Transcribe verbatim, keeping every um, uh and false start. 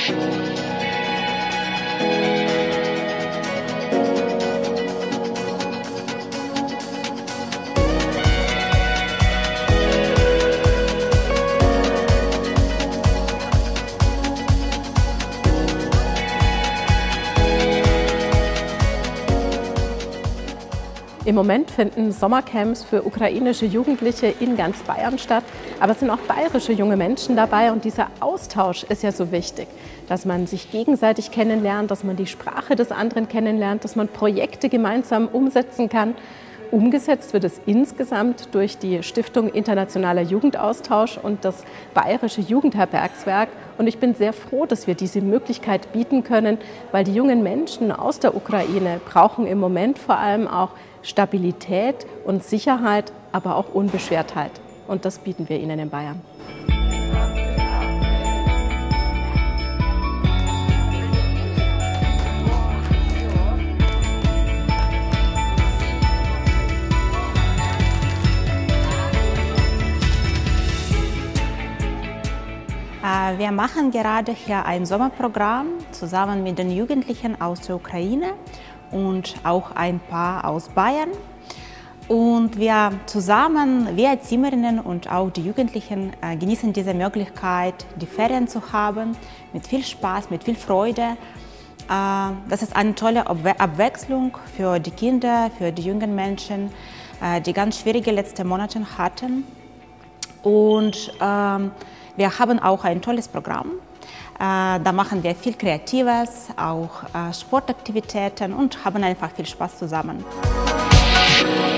Im Moment finden Sommercamps für ukrainische Jugendliche in ganz Bayern statt, aber es sind auch bayerische junge Menschen dabei und dieser Austausch ist ja so wichtig, dass man sich gegenseitig kennenlernt, dass man die Sprache des anderen kennenlernt, dass man Projekte gemeinsam umsetzen kann. Umgesetzt wird es insgesamt durch die Stiftung Internationaler Jugendaustausch und das Bayerische Jugendherbergswerk. Und ich bin sehr froh, dass wir diese Möglichkeit bieten können, weil die jungen Menschen aus der Ukraine brauchen im Moment vor allem auch Stabilität und Sicherheit, aber auch Unbeschwertheit. Und das bieten wir ihnen in Bayern. Wir machen gerade hier ein Sommerprogramm zusammen mit den Jugendlichen aus der Ukraine und auch ein paar aus Bayern. Und wir zusammen, wir Erzieherinnen und auch die Jugendlichen, genießen diese Möglichkeit, die Ferien zu haben, mit viel Spaß, mit viel Freude. Das ist eine tolle Abwechslung für die Kinder, für die jungen Menschen, die ganz schwierige letzte Monate hatten. Und ähm, wir haben auch ein tolles Programm. Äh, da machen wir viel Kreatives, auch äh, Sportaktivitäten und haben einfach viel Spaß zusammen.